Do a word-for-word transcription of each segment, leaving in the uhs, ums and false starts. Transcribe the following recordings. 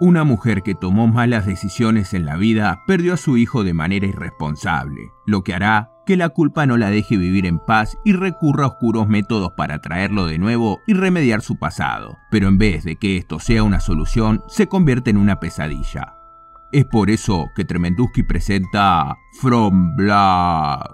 Una mujer que tomó malas decisiones en la vida perdió a su hijo de manera irresponsable, lo que hará que la culpa no la deje vivir en paz y recurra a oscuros métodos para traerlo de nuevo y remediar su pasado. Pero en vez de que esto sea una solución, se convierte en una pesadilla. Es por eso que Tremendouski presenta From Black.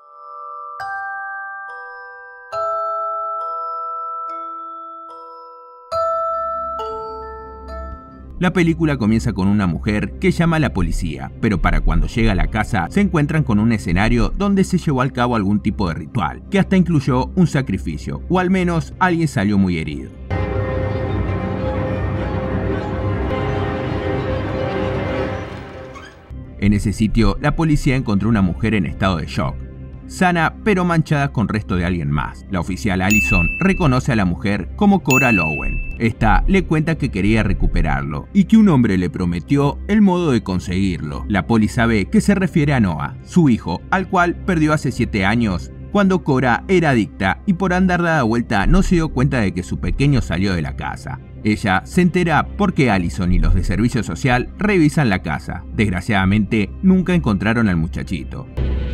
La película comienza con una mujer que llama a la policía, pero para cuando llega a la casa se encuentran con un escenario donde se llevó a cabo algún tipo de ritual, que hasta incluyó un sacrificio, o al menos alguien salió muy herido. En ese sitio, la policía encontró una mujer en estado de shock, sana pero manchada con resto de alguien más. La oficial Allison reconoce a la mujer como Cora Lowell. Esta le cuenta que quería recuperarlo y que un hombre le prometió el modo de conseguirlo. La poli sabe que se refiere a Noah, su hijo, al cual perdió hace siete años cuando Cora era adicta y por andar dada vuelta no se dio cuenta de que su pequeño salió de la casa. Ella se entera porque Allison y los de servicio social revisan la casa. Desgraciadamente nunca encontraron al muchachito.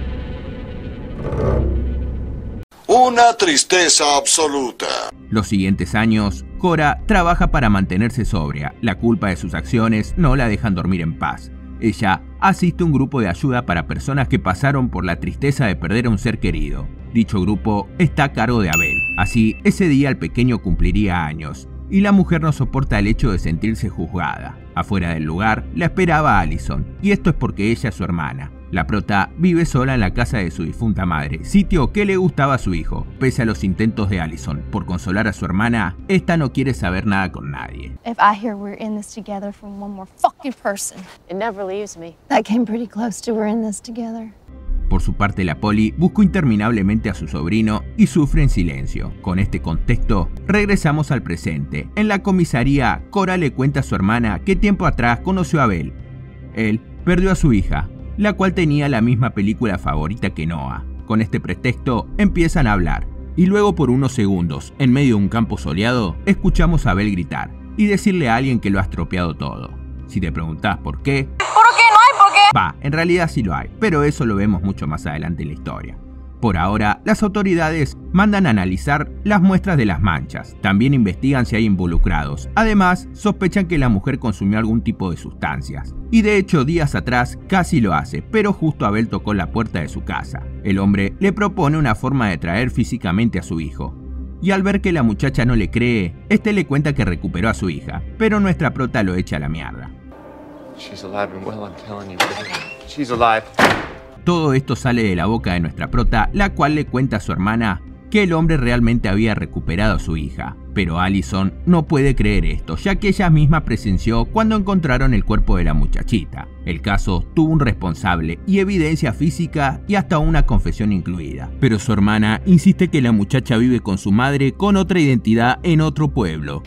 Una tristeza absoluta. Los siguientes años, Cora trabaja para mantenerse sobria. La culpa de sus acciones no la dejan dormir en paz. Ella asiste a un grupo de ayuda para personas que pasaron por la tristeza de perder a un ser querido. Dicho grupo está a cargo de Abel. Así, ese día el pequeño cumpliría años, y la mujer no soporta el hecho de sentirse juzgada. Afuera del lugar la esperaba Allison, y esto es porque ella es su hermana. La prota vive sola en la casa de su difunta madre, sitio que le gustaba a su hijo. Pese a los intentos de Allison por consolar a su hermana, esta no quiere saber nada con nadie. If I hear we're in this together from one more fucking person, it never leaves me. That came pretty close to we're in this together. Por su parte, la poli buscó interminablemente a su sobrino y sufre en silencio. Con este contexto, regresamos al presente. En la comisaría, Cora le cuenta a su hermana que tiempo atrás conoció a Abel. Él perdió a su hija, la cual tenía la misma película favorita que Noah. Con este pretexto empiezan a hablar, y luego por unos segundos, en medio de un campo soleado, escuchamos a Abel gritar y decirle a alguien que lo ha estropeado todo. Si te preguntás por qué, ¿Por qué? No hay por qué. va, en realidad sí lo hay, pero eso lo vemos mucho más adelante en la historia. Por ahora, las autoridades mandan a analizar las muestras de las manchas. También investigan si hay involucrados. Además, sospechan que la mujer consumió algún tipo de sustancias. Y de hecho, días atrás casi lo hace, pero justo Abel tocó la puerta de su casa. El hombre le propone una forma de traer físicamente a su hijo. Y al ver que la muchacha no le cree, este le cuenta que recuperó a su hija, pero nuestra prota lo echa a la mierda. She's alive and well, I'm telling you. She's alive. Todo esto sale de la boca de nuestra prota, la cual le cuenta a su hermana que el hombre realmente había recuperado a su hija. Pero Allison no puede creer esto, ya que ella misma presenció cuando encontraron el cuerpo de la muchachita. El caso tuvo un responsable y evidencia física y hasta una confesión incluida. Pero su hermana insiste que la muchacha vive con su madre con otra identidad en otro pueblo.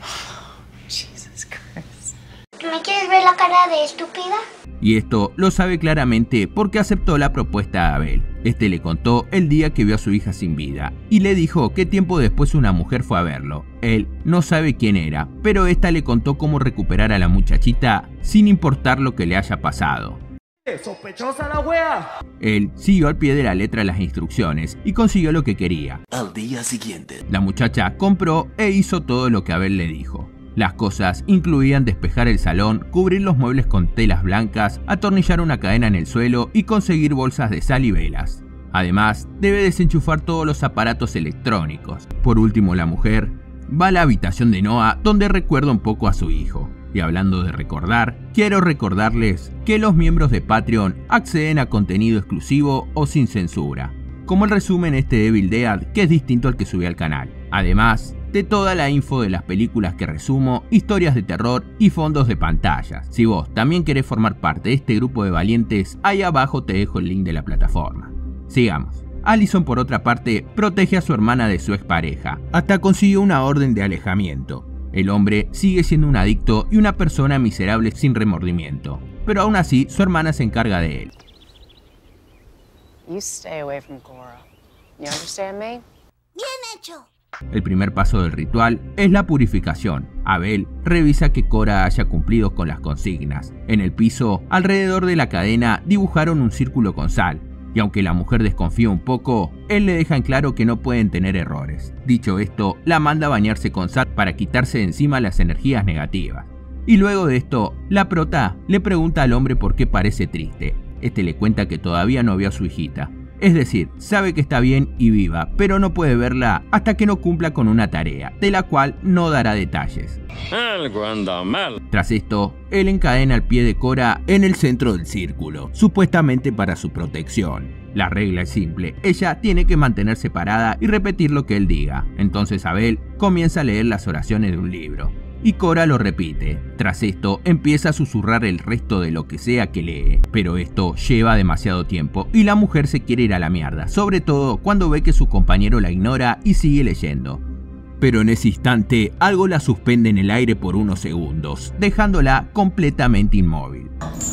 Jesus Christ. ¿Me quieres ver la cara de estúpida? Y esto lo sabe claramente porque aceptó la propuesta de Abel. Este le contó el día que vio a su hija sin vida y le dijo que tiempo después una mujer fue a verlo. Él no sabe quién era, pero esta le contó cómo recuperar a la muchachita sin importar lo que le haya pasado. ¡Sospechosa la wea! Él siguió al pie de la letra las instrucciones y consiguió lo que quería. Al día siguiente, La muchacha compró e hizo todo lo que Abel le dijo. Las cosas incluían despejar el salón, cubrir los muebles con telas blancas, atornillar una cadena en el suelo y conseguir bolsas de sal y velas. Además, debe desenchufar todos los aparatos electrónicos. Por último, la mujer va a la habitación de Noah, donde recuerda un poco a su hijo. Y hablando de recordar, quiero recordarles que los miembros de Patreon acceden a contenido exclusivo o sin censura, como el resumen este de Evil Dead, que es distinto al que subí al canal. Además de toda la info de las películas que resumo, historias de terror y fondos de pantallas. Si vos también querés formar parte de este grupo de valientes, ahí abajo te dejo el link de la plataforma. Sigamos. Allison, por otra parte, protege a su hermana de su expareja. Hasta consiguió una orden de alejamiento. El hombre sigue siendo un adicto y una persona miserable sin remordimiento, pero aún así su hermana se encarga de él. You stay away from Cora. You understand me? Bien hecho. El primer paso del ritual es la purificación. Abel revisa que Cora haya cumplido con las consignas. En el piso, alrededor de la cadena, dibujaron un círculo con sal. Y aunque la mujer desconfía un poco, él le deja en claro que no pueden tener errores. Dicho esto, la manda a bañarse con sal para quitarse de encima las energías negativas. Y luego de esto, la prota le pregunta al hombre por qué parece triste. Este le cuenta que todavía no vio a su hijita. Es decir, sabe que está bien y viva, pero no puede verla hasta que no cumpla con una tarea, de la cual no dará detalles. Algo anda mal. Tras esto, él encadena el pie de Cora en el centro del círculo, supuestamente para su protección. La regla es simple, ella tiene que mantenerse parada y repetir lo que él diga. Entonces Abel comienza a leer las oraciones de un libro. Y Cora lo repite. Tras esto, empieza a susurrar el resto de lo que sea que lee. Pero esto lleva demasiado tiempo y la mujer se quiere ir a la mierda, sobre todo cuando ve que su compañero la ignora y sigue leyendo. Pero en ese instante, algo la suspende en el aire por unos segundos, dejándola completamente inmóvil.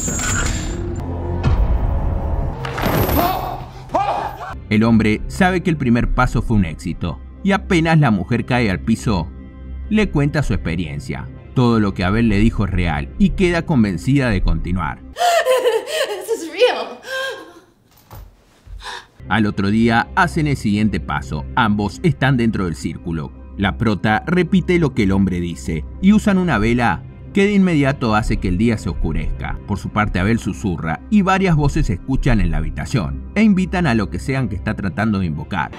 El hombre sabe que el primer paso fue un éxito, y apenas la mujer cae al piso, le cuenta su experiencia. Todo lo que Abel le dijo es real y queda convencida de continuar. This is real. Al otro día hacen el siguiente paso. Ambos están dentro del círculo. La prota repite lo que el hombre dice y usan una vela que de inmediato hace que el día se oscurezca. Por su parte, Abel susurra y varias voces se escuchan en la habitación e invitan a lo que sean que está tratando de invocar.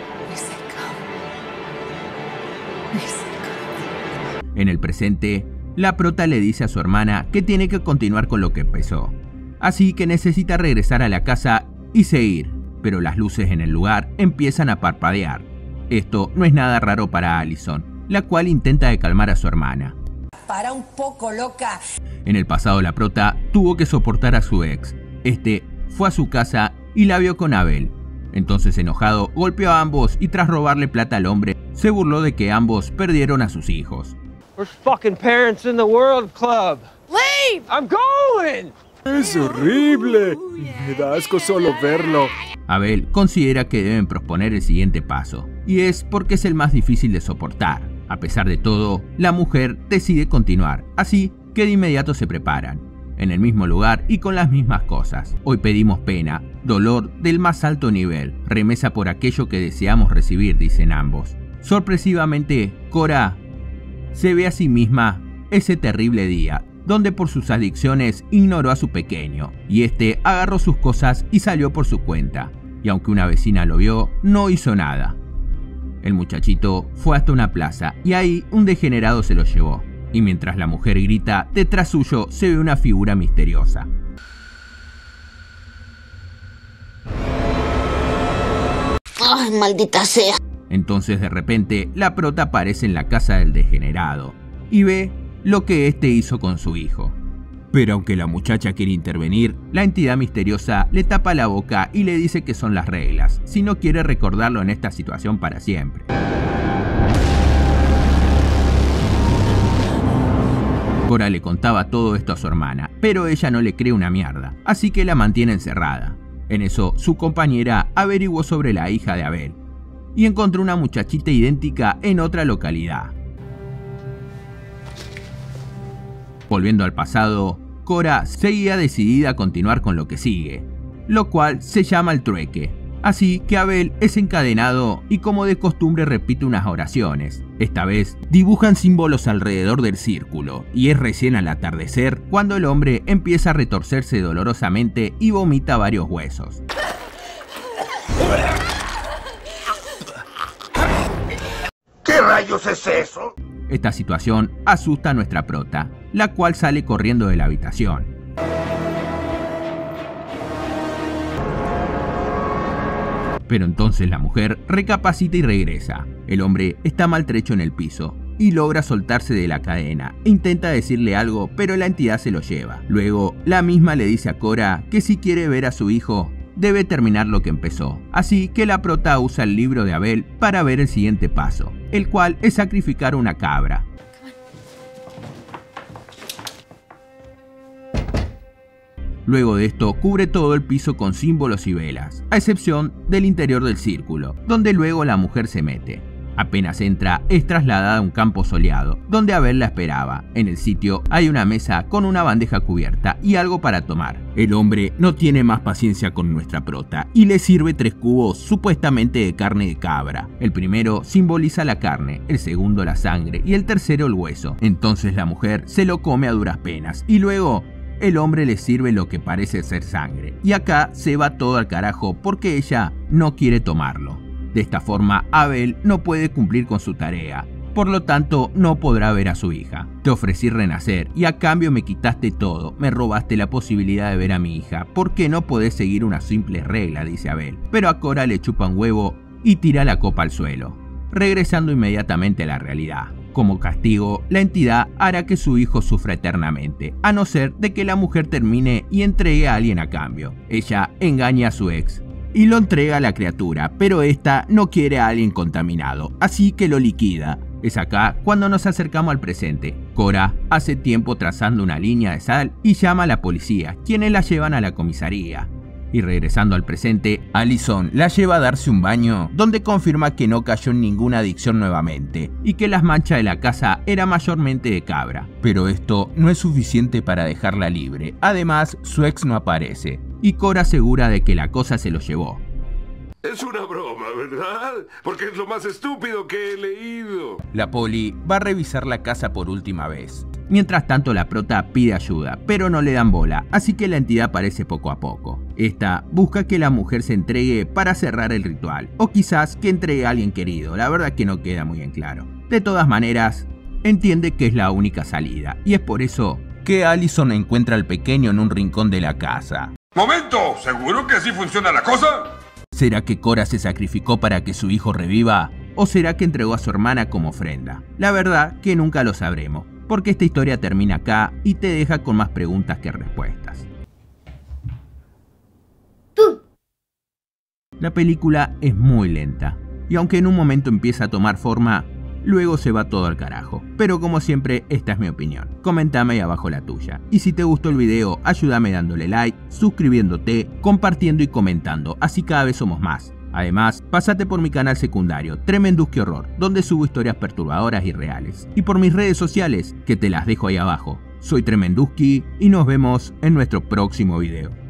En el presente, la prota le dice a su hermana que tiene que continuar con lo que empezó, así que necesita regresar a la casa y seguir, pero las luces en el lugar empiezan a parpadear. Esto no es nada raro para Allison, la cual intenta de calmar a su hermana. Para un poco, loca. En el pasado, la prota tuvo que soportar a su ex. Este fue a su casa y la vio con Abel. Entonces, enojado, golpeó a ambos y tras robarle plata al hombre, se burló de que ambos perdieron a sus hijos. Worst fucking parents in the world, club. Leave! I'm going! Es horrible. Me da asco solo verlo. Abel considera que deben posponer el siguiente paso, y es porque es el más difícil de soportar. A pesar de todo, la mujer decide continuar, así que de inmediato se preparan, en el mismo lugar y con las mismas cosas. Hoy pedimos pena, dolor del más alto nivel, remesa por aquello que deseamos recibir, dicen ambos. Sorpresivamente, Cora se ve a sí misma ese terrible día, donde por sus adicciones ignoró a su pequeño, y este agarró sus cosas y salió por su cuenta, y aunque una vecina lo vio, no hizo nada. El muchachito fue hasta una plaza, y ahí un degenerado se lo llevó, y mientras la mujer grita, detrás suyo se ve una figura misteriosa. ¡Ay, maldita sea! Entonces de repente la prota aparece en la casa del degenerado y ve lo que este hizo con su hijo. Pero aunque la muchacha quiere intervenir, la entidad misteriosa le tapa la boca y le dice que son las reglas, si no quiere recordarlo en esta situación para siempre. Cora le contaba todo esto a su hermana, pero ella no le cree una mierda, así que la mantiene encerrada. En eso, su compañera averiguó sobre la hija de Abel y encontró una muchachita idéntica en otra localidad. Volviendo al pasado, Cora seguía decidida a continuar con lo que sigue, lo cual se llama el trueque. Así que Abel es encadenado y como de costumbre repite unas oraciones. Esta vez dibujan símbolos alrededor del círculo y es recién al atardecer cuando el hombre empieza a retorcerse dolorosamente y vomita varios huesos. ¿Qué rayos es eso? Esta situación asusta a nuestra prota, la cual sale corriendo de la habitación. Pero entonces la mujer recapacita y regresa. El hombre está maltrecho en el piso y logra soltarse de la cadena. Intenta decirle algo, pero la entidad se lo lleva. Luego, la misma le dice a Cora que si quiere ver a su hijo, debe terminar lo que empezó. Así que la prota usa el libro de Abel para ver el siguiente paso, el cual es sacrificar una cabra. Luego de esto, cubre todo el piso con símbolos y velas, a excepción del interior del círculo, donde luego la mujer se mete. Apenas entra, es trasladada a un campo soleado, donde Abel la esperaba. En el sitio hay una mesa con una bandeja cubierta y algo para tomar. El hombre no tiene más paciencia con nuestra prota y le sirve tres cubos supuestamente de carne de cabra. El primero simboliza la carne, el segundo la sangre y el tercero el hueso. Entonces la mujer se lo come a duras penas y luego el hombre le sirve lo que parece ser sangre. Y acá se va todo al carajo porque ella no quiere tomarlo. De esta forma, Abel no puede cumplir con su tarea, por lo tanto no podrá ver a su hija. Te ofrecí renacer y a cambio me quitaste todo, me robaste la posibilidad de ver a mi hija. ¿Por qué no podés seguir una simple regla?, dice Abel. Pero a Cora le chupa un huevo y tira la copa al suelo, regresando inmediatamente a la realidad. Como castigo, la entidad hará que su hijo sufra eternamente, a no ser de que la mujer termine y entregue a alguien a cambio. Ella engaña a su ex y lo entrega a la criatura, pero esta no quiere a alguien contaminado, así que lo liquida. Es acá cuando nos acercamos al presente. Cora hace tiempo trazando una línea de sal y llama a la policía, quienes la llevan a la comisaría. Y regresando al presente, Allison la lleva a darse un baño, donde confirma que no cayó en ninguna adicción nuevamente y que las manchas de la casa eran mayormente de cabra. Pero esto no es suficiente para dejarla libre. Además, su ex no aparece y Cora asegura de que la cosa se lo llevó. Es una broma, ¿verdad? Porque es lo más estúpido que he leído. La poli va a revisar la casa por última vez. Mientras tanto, la prota pide ayuda, pero no le dan bola, así que la entidad aparece poco a poco. Esta busca que la mujer se entregue para cerrar el ritual, o quizás que entregue a alguien querido, la verdad que no queda muy en claro. De todas maneras, entiende que es la única salida, y es por eso que Allison encuentra al pequeño en un rincón de la casa. ¡Momento! ¿Seguro que así funciona la cosa? ¿Será que Cora se sacrificó para que su hijo reviva? ¿O será que entregó a su hermana como ofrenda? La verdad que nunca lo sabremos, porque esta historia termina acá y te deja con más preguntas que respuestas. La película es muy lenta, y aunque en un momento empieza a tomar forma, luego se va todo al carajo. Pero como siempre, esta es mi opinión. Comentame ahí abajo la tuya. Y si te gustó el video, ayúdame dándole like, suscribiéndote, compartiendo y comentando, así cada vez somos más. Además, pásate por mi canal secundario, Tremenduski Horror, donde subo historias perturbadoras y reales. Y por mis redes sociales, que te las dejo ahí abajo. Soy Tremenduski y nos vemos en nuestro próximo video.